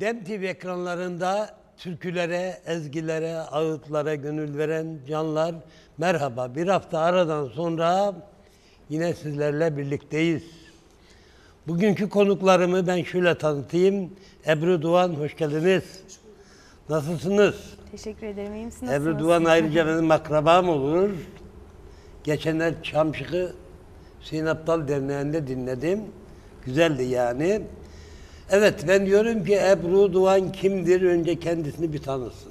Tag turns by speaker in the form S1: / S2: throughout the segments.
S1: Dem TV ekranlarında türkülere, ezgilere, ağıtlara gönül veren canlar merhaba. Bir hafta aradan sonra yine sizlerle birlikteyiz. Bugünkü konuklarımı ben şöyle tanıtayım. Ebru Doğan, hoş geldiniz. Nasılsınız?
S2: Teşekkür ederim. İyiyim. Siz
S1: Ebru Doğan ayrıca benim akrabam olur. Geçenler Çamşık'ı Hüseyin Aptal Derneği'nde dinledim. Güzeldi yani. Evet, ben diyorum ki Ebru Doğan kimdir? Önce kendisini bir tanısın.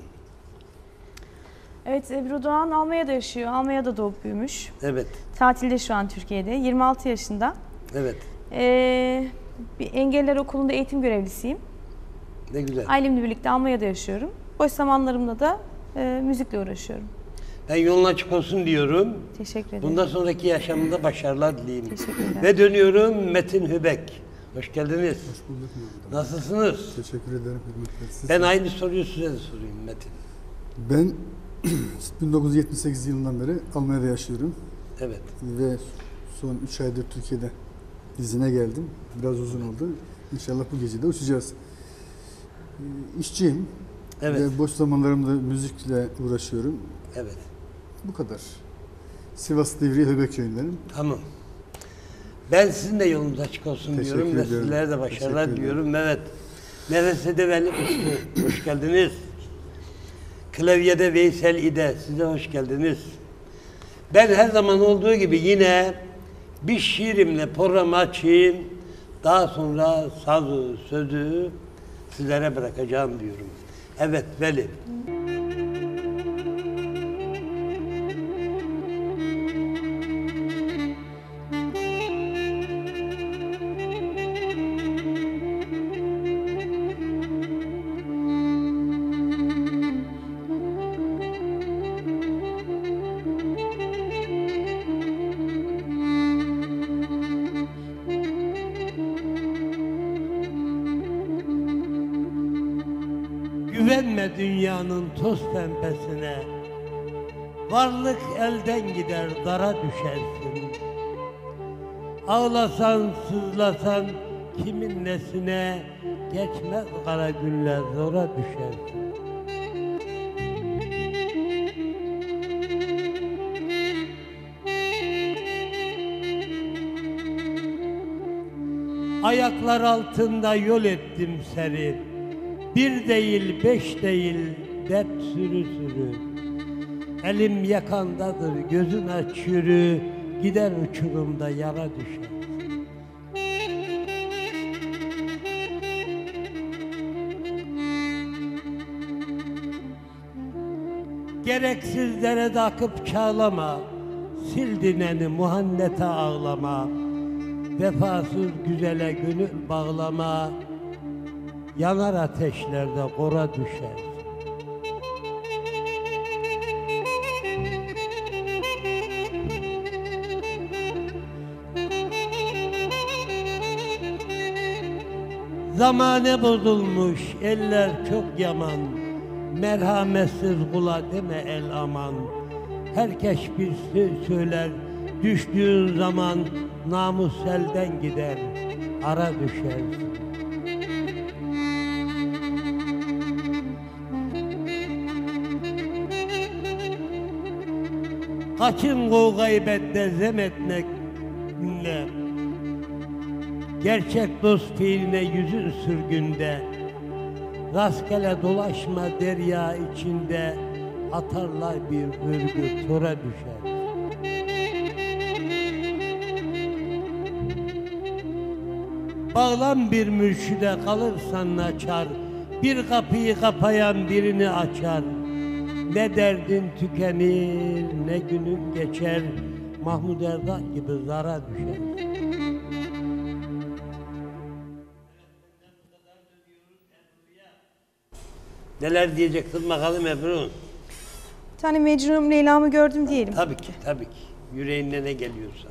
S2: Evet, Ebru Doğan Almanya'da yaşıyor. Almanya'da doğup büyümüş.
S1: Evet.
S2: Tatilde şu an Türkiye'de. 26 yaşında.
S1: Evet.
S2: Bir engeller okulunda eğitim görevlisiyim.
S1: Ne güzel.
S2: Ailemle birlikte Almanya'da yaşıyorum. Boş zamanlarımda da müzikle uğraşıyorum.
S1: Ben yolun açık olsun diyorum.
S2: Teşekkür ederim.
S1: Bundan sonraki yaşamında başarılar dileyim.
S2: Teşekkür ederim.
S1: Ve dönüyorum Metin Hübek. Hoş geldiniz.
S3: Hoş bulduk.
S1: Nasılsınız?
S3: Teşekkür ederim. Hürmetler.
S1: Ben aynı soruyu size de sorayım Metin.
S3: Ben 1978 yılından beri Almanya'da yaşıyorum.
S1: Evet.
S3: Ve son 3 aydır Türkiye'de izine geldim. Biraz uzun oldu. İnşallah bu gece de uçacağız. İşçiyim.
S1: Evet.
S3: Ve boş zamanlarımda müzikle uğraşıyorum.
S1: Evet.
S3: Bu kadar. Sivas Divriği Höbek köyündenim.
S1: Tamam. Ben sizin de yolunuz açık olsun
S3: Teşekkür
S1: diyorum ve
S3: ediyorum.
S1: sizlere de başarılar
S3: Teşekkür
S1: diliyorum. Evet. Nefes Edeveli Uslu, hoş geldiniz. Klavyede Veysel İde, size hoş geldiniz. Ben her zaman olduğu gibi yine bir şiirimle programı açayım. Daha sonra sazı, sözü sizlere bırakacağım diyorum. Evet, Veli. Güvenme dünyanın toz pembesine, varlık elden gider, dara düşersin. Ağlasan, sızlasan kimin nesine, geçmez kara günler, zora düşersin. Ayaklar altında yol ettim seni. Bir değil, beş değil, dert sürü sürü. Elim yakandadır, gözün aç yürü, gider uçurumda yara düşer. Gereksiz derede akıp çağlama, sil dineni muhannete ağlama. Vefasız güzele gönül bağlama, yanar ateşlerde kora düşer. Zamane bozulmuş, eller çok yaman. Merhametsiz kula deme el aman. Herkes bir söz söyler, düştüğün zaman namus elden gider, ara düşersin. Kaçın kov gaybette zem etmekle, gerçek dost fiiline yüzün sürgünde. Rastgele dolaşma derya içinde, atarlar bir örgü tora düşer. Bağlan bir mürşide kalırsan açar, bir kapıyı kapayan birini açar. Ne derdin tükenir, ne günün geçer, Mahmud Erdal gibi zara düşer. Neler diyeceksin bakalım Ebru?
S2: Bir tane Mecnun'um Leyla'mı gördüm diyelim.
S1: Tabii ki, tabii ki. Yüreğinde ne geliyorsa.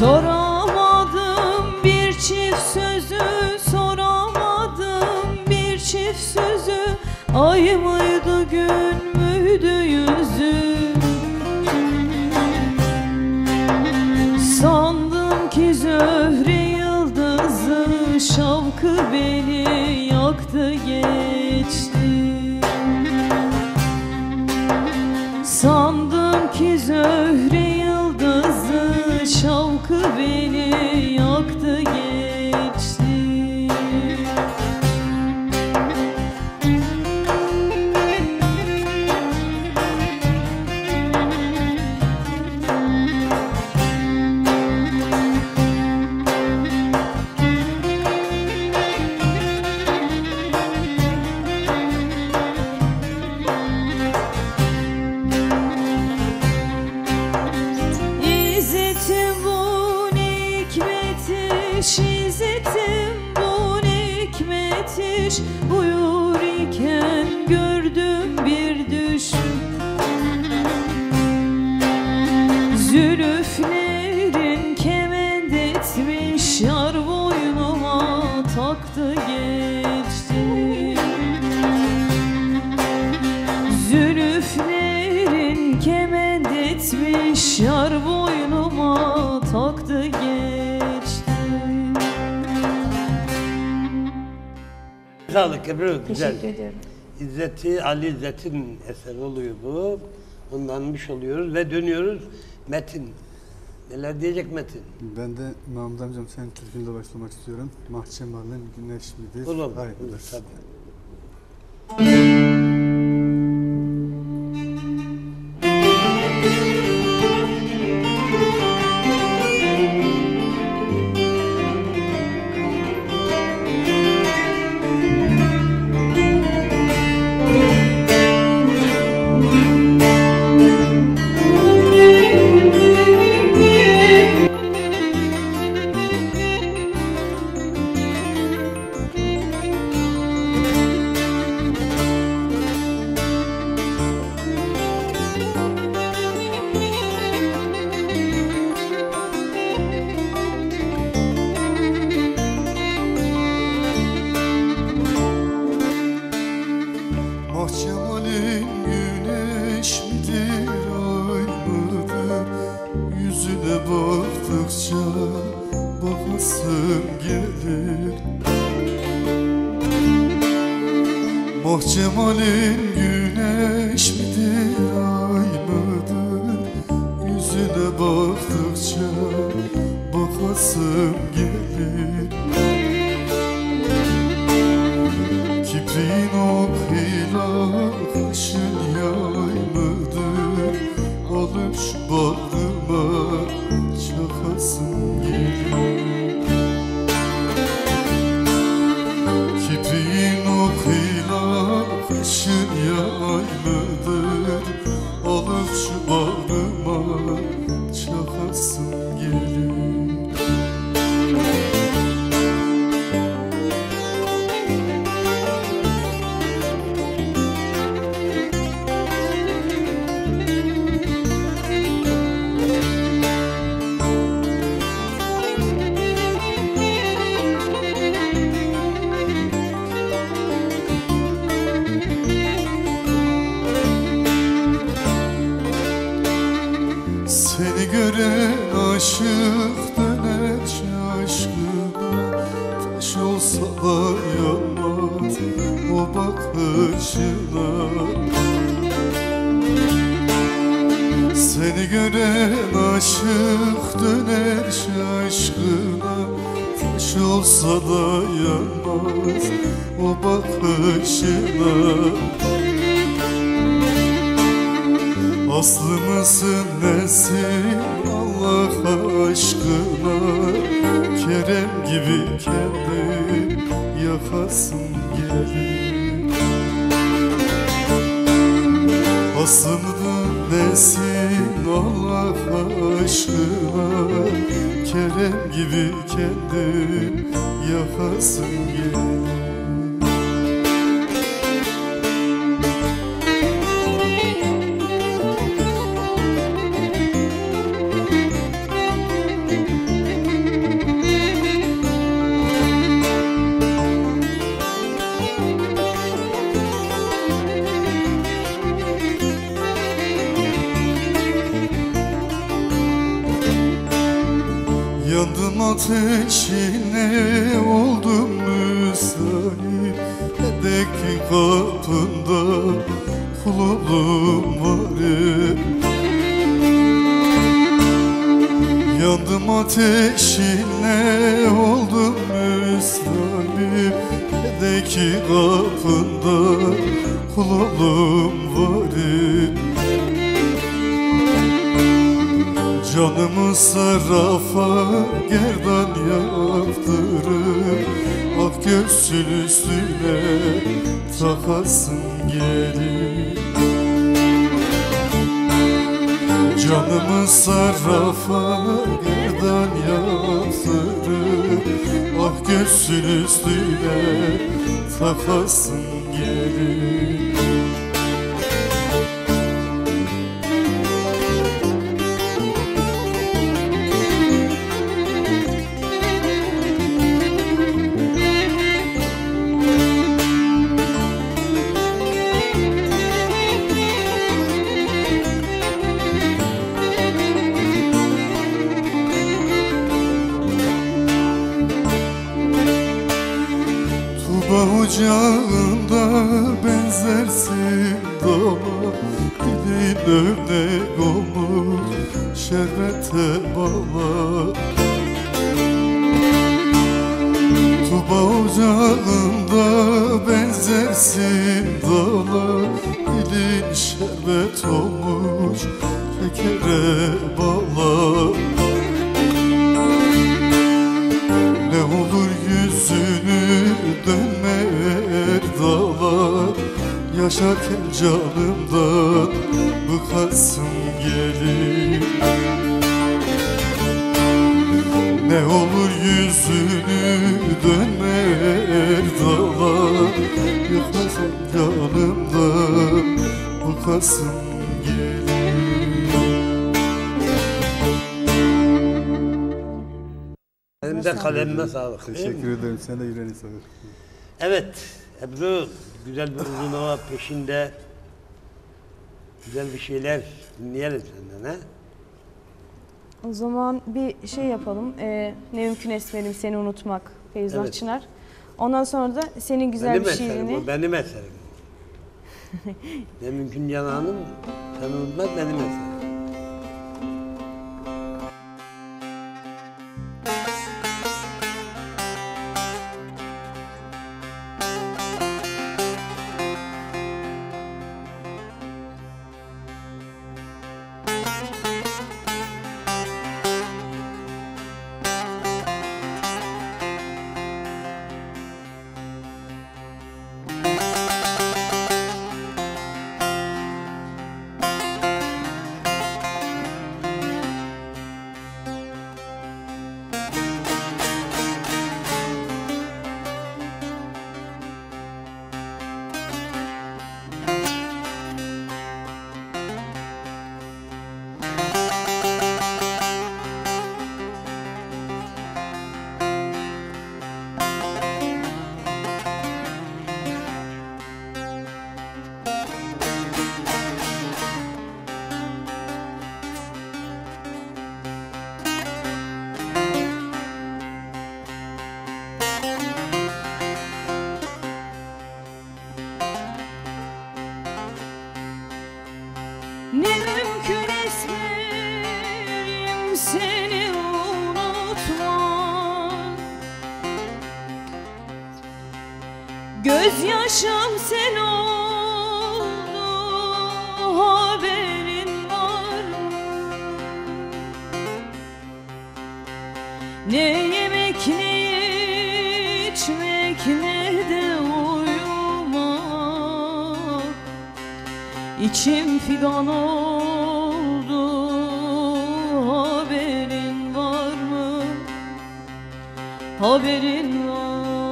S4: Soramadım bir çift sözü, soramadım bir çift sözü. Ay mıydı gün müydü yüzü? Sandım ki zöhre yıldızı, şavkı beni yaktı geçti. Sandım ki zöhre yıldızı, şavkı beni yaktı geçti. İzzetim bu ne hikmet iş, İzzetim bu ne hikmet iş. Uyur iken gördüm bir düş. Zülüflerin kement etmiş, yar boynuma taktı geçti. Zülüflerin kement etmiş, yar boynuma taktı geçti.
S1: Sağlık Ebru, güzel.
S2: Teşekkür ediyorum.
S1: İzzeti, Ali İzzet'in eseri oluyor bu. Ondanmış oluyoruz ve dönüyoruz. Metin. Neler diyecek Metin?
S3: Ben de Mahmut amcam senin türkünle başlamak istiyorum. Mahçemal'in güneş midir?
S1: Olur,
S3: Ay
S1: olur
S3: mıdır?
S1: tabii.
S5: Mahçemal'in güneş midir, ay mıdır? Yüzüne baktıkça bakasım gelir. Mahçemal'in güneş midir, ay mıdır? Yüzüne baktıkça bakasım gelir. Kipriğin okuyla kışın yay mıdır? Alıp şu bağrıma çakasım gelir. Kipriğin okuyla kışın yay mıdır? Alıp şu bağrıma çakasım gelir. Seni gören aşık döner şaşkına. Taş olsa da yanmaz o bakışına. Seni gören aşık döner şaşkına. Taş olsa da yanmaz o bakışına. Aslı mısın nesin Allah aşkına? Kerem gibi kendin yakasın gelir. Aslı mıdır nesin Allah aşkına? Kerem gibi kendin yakasın gelir. ateşine oldum müsait, de ki kapında kulum var. Yandım ateşine oldum müsait, de ki kapında kulum var. Canımı sarrafa gerdan yaptırıp ak göğsün üstüne takasın gelir. Canımı sarrafa gerdan yaptırıp ak göğsün üstüne takasın gelir. Ocağında benzersin dama, dilin örnek olmuş şerbete bala. Tuba ocağında benzersin dala, dilin şerbet olmuş şekere bala. Ne olur yüzünü dönme erdala, yaşarken canımdan bıkasım gelir. Ne olur yüzünü dönme erdala, yaşarken canımdan bıkasım gelir.
S1: Benim de kalemime sağlık.
S3: Teşekkür ederim. Sen de yüreğine sağlık.
S1: Evet, Ebru güzel bir uzun hava peşinde güzel bir şeyler dinleyelim senden ha.
S2: O zaman bir şey yapalım. Ne mümkün esmerim seni unutmak, Feyzullah
S1: Evet.
S2: Çınar. Ondan sonra da senin güzel
S1: Benim
S2: bir
S1: eserim,
S2: şiirini...
S1: o benim eserim. Ne mümkün yanağım, sen unutmak benim eserim.
S4: Ne mümkün esmerim seni unutmak, gözyaşım sen oldu, haberin var mı? Ne yemek ne içmek ne de uyumak, İçim fidan oldu, haberin var mı? Haberin var.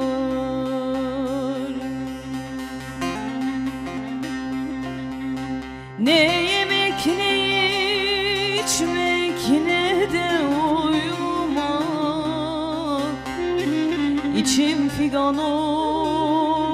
S4: Ne yemek ne içmek ne de uyumak, İçim figan oldu,